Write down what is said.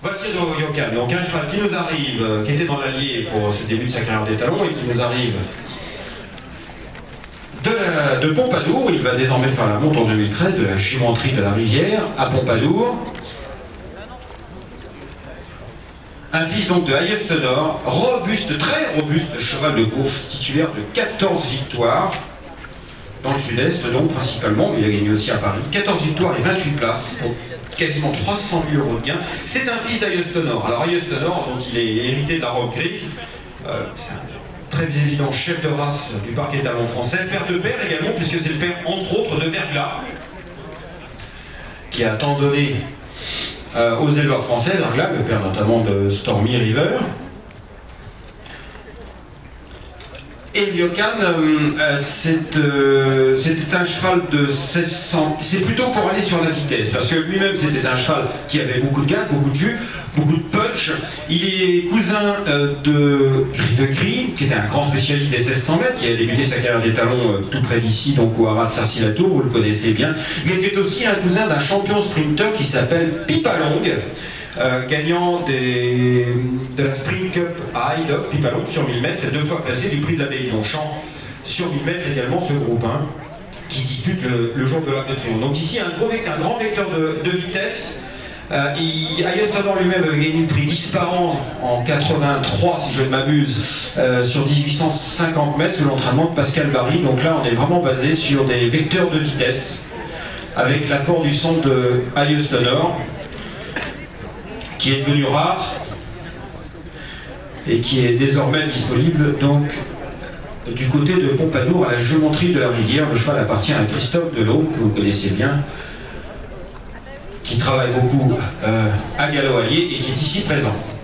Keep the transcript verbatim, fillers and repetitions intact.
Voici nos Yokan, donc un cheval qui nous arrive, euh, qui était dans l'Allier pour ce début de sa carrière d'étalon et qui nous arrive de, la, de Pompadour. Il va désormais faire la monte en deux mille treize de la Jumenterie de la Rivière à Pompadour. Un fils donc de Hayes Tenor, robuste, très robuste cheval de course, titulaire de quatorze victoires dans le sud-est, donc principalement, mais il a gagné aussi à Paris. quatorze victoires et vingt-huit places pour quasiment trois cent mille euros de gains. C'est un fils d'Hayes Tenor. Alors Hayes Tenor, dont il est hérité de la robe Griffe, euh, c'est un très évident chef de race du parc étalon français, père de père également, puisque c'est le père, entre autres, de Verglas, qui a tant donné euh, aux éleveurs français, Verglas, le père notamment de Stormy River. Et Yokan, euh, c'était euh, un cheval de seize cents. C'est plutôt pour aller sur la vitesse, parce que lui-même c'était un cheval qui avait beaucoup de gaz, beaucoup de jus, beaucoup de punch. Il est cousin euh, de de Gris, qui était un grand spécialiste des seize cents mètres, qui a débuté sa carrière d'étalon euh, tout près d'ici, donc au haras de Sarcy-la-Tour, vous le connaissez bien. Mais c'est aussi un cousin d'un champion sprinter qui s'appelle Pipalong. Euh, gagnant des, de la Spring Cup à Haidok, Pipalong sur mille mètres et deux fois placé du prix de l'abbaye de Longchamp sur mille mètres également, ce groupe un qui dispute le, le jour de l'Arc de Triomphe. Donc ici un, gros, un grand vecteur de, de vitesse. Euh, Hayes Tenor lui-même avait gagné le prix Disparant en quatre-vingt-trois, si je ne m'abuse, euh, sur mille huit cent cinquante mètres sous l'entraînement de Pascal Barry. Donc là on est vraiment basé sur des vecteurs de vitesse avec l'apport du son de Hayes Tenor, qui est devenu rare et qui est désormais disponible donc du côté de Pompadour à la Jumenterie de la Rivière. Le cheval appartient à Christophe Delhomme, que vous connaissez bien, qui travaille beaucoup euh, à Gallo-Allier et qui est ici présent.